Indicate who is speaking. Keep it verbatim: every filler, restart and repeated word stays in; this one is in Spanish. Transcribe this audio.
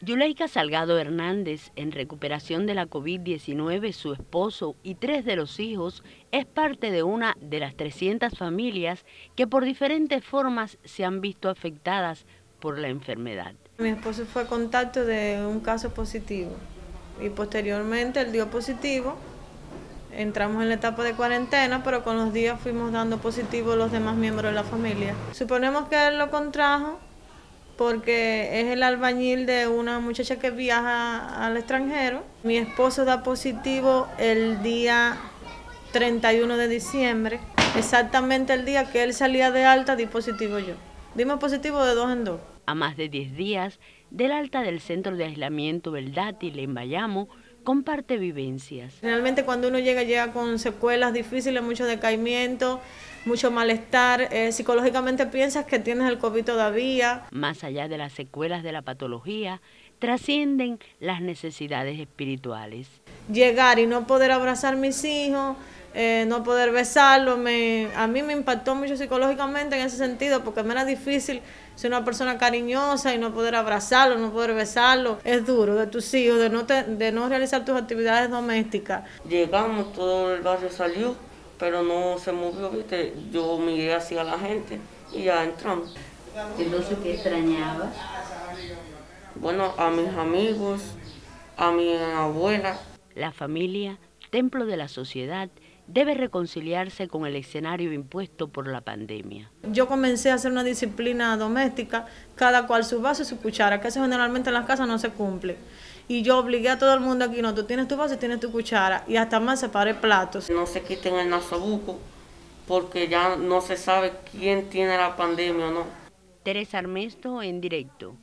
Speaker 1: Yuleika Salgado Hernández, en recuperación de la COVID diecinueve, su esposo y tres de los hijos, es parte de una de las trescientas familias que por diferentes formas se han visto afectadas por la enfermedad.
Speaker 2: Mi esposo fue contacto de un caso positivo y posteriormente él dio positivo. Entramos en la etapa de cuarentena, pero con los días fuimos dando positivo los demás miembros de la familia. Suponemos que él lo contrajo porque es el albañil de una muchacha que viaja al extranjero. Mi esposo da positivo el día treinta y uno de diciembre, exactamente el día que él salía de alta, di positivo yo. Dimos positivo de dos en dos.
Speaker 1: A más de diez días del alta del centro de aislamiento El Dátil en Bayamo, comparte vivencias.
Speaker 2: Realmente cuando uno llega, llega con secuelas difíciles, mucho decaimiento, mucho malestar, eh, psicológicamente piensas que tienes el COVID todavía.
Speaker 1: Más allá de las secuelas de la patología, trascienden las necesidades espirituales.
Speaker 2: Llegar y no poder abrazar a mis hijos, eh, no poder besarlos, me, a mí me impactó mucho psicológicamente en ese sentido, porque me era difícil ser una persona cariñosa y no poder abrazarlo, no poder besarlo. Es duro de tus hijos, de no, te, de no realizar tus actividades domésticas.
Speaker 3: Llegamos, todo el barrio salió, pero no se movió, ¿viste? Yo miré hacia la gente y ya entramos.
Speaker 1: Entonces, ¿qué extrañabas?
Speaker 3: Bueno, a mis amigos, a mi abuela.
Speaker 1: La familia, templo de la sociedad, debe reconciliarse con el escenario impuesto por la pandemia.
Speaker 2: Yo comencé a hacer una disciplina doméstica, cada cual su vaso y su cuchara, que eso generalmente en las casas no se cumple. Y yo obligué a todo el mundo aquí, no, tú tienes tu vaso y tienes tu cuchara, y hasta más separé platos.
Speaker 3: No se quiten el nasobuco, porque ya no se sabe quién tiene la pandemia o no.
Speaker 1: Teresa Armesto en directo.